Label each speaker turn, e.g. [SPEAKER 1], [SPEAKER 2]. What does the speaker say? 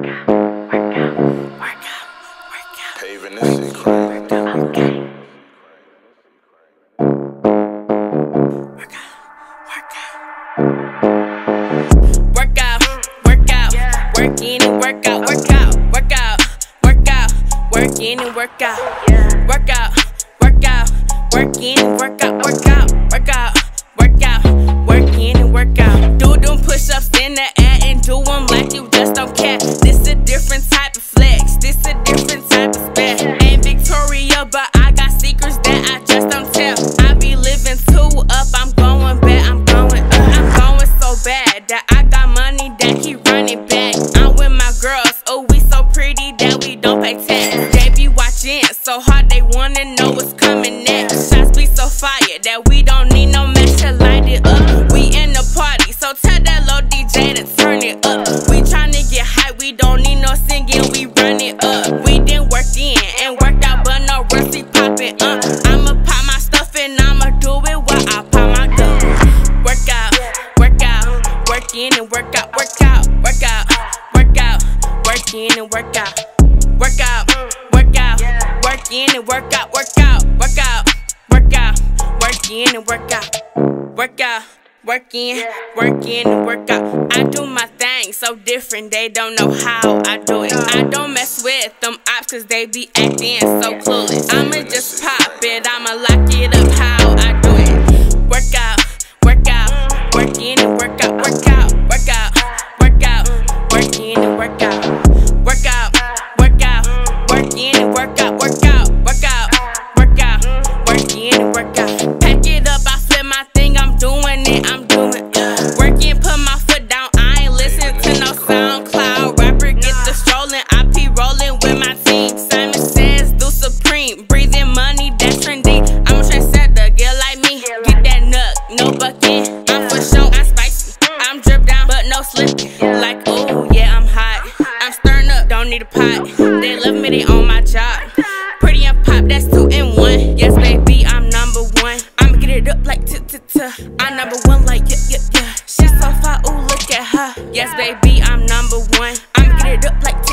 [SPEAKER 1] Paving this shit crazy.
[SPEAKER 2] Work in and work out, work out, work out, work out, work in and work out, work out, work out, work in and work out, work out, work out, work out, work in and work out. Do them push-ups in the air and do them like you just don't care. This a different type of flex, this a different type of spec. Ain't Victoria, but I got secrets that I just don't tell. I be living too up, I'm going back, I'm going up, I'm going so bad that I got money that keep running back. I'm with my girls, oh we so pretty that we don't pay tax. They be watching so hard they wanna know what's coming next. Shots be so fire that we don't need no match to light it up. We in the party, so tell that low DJ to turn it up. We tryna get hype, we don't need no singing, we run it up. We done worked in and worked out, but no rusty popping up. I'ma pop my stuff and I'ma do it while I pop my gun. Work out, work out, work in and work out, work out, work out, work out, work in and work out, work out, work out, work in and work out, work out, work out, work out, work in and work out, work out, work in and work out. I do my thing so different, they don't know how I do it. I don't mess with them ops cause they be acting so clueless. I'ma just pop it, I'ma lock it up how I do it. Work out, work out, work in and work out, work out, work out, work out, work in and work out, work out, work out, work in and work out, work out, work out, work out, work in and work out. Pack it up, I flip my thing, I'm doing it, I'm doing it. Working, put my foot down, I ain't listen to no SoundCloud rapper. Get the strolling, I be rolling with my team. Simon Says, do supreme, breathing money, that's trendy. I'm a trendsetter, get like me, get that nut, no bucket. I'm for sure, I'm spicy, I'm drip down, but no slipping. Like, oh yeah, I'm hot, I'm stirring up, don't need a pot. They love me, they on my job. Pretty and pop, that's 2 in 1. Yes, baby, I'm number one. I'ma get it up like I'm number one, like yeah. She's so fine, ooh, look at her. Yes, baby, I'm number one. I'ma get it up like